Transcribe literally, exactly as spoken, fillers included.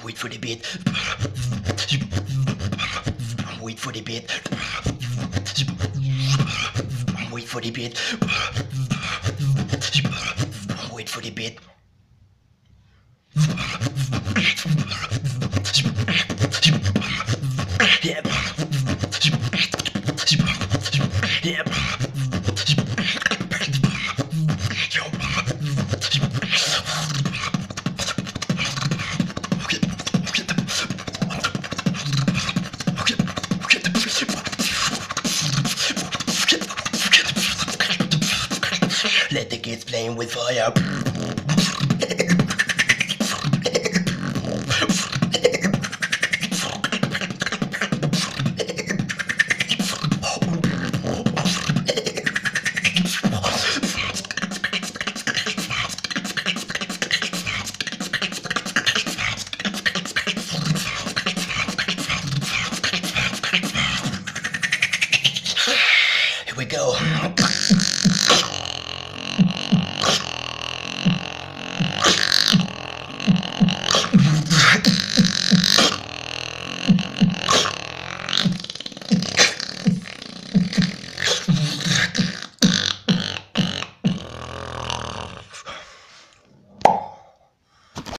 Wait for the beat. Wait for the beat. Wait for the beat. Wait for the beat. Yep. Yep. Let the kids playing with fire. Here we go.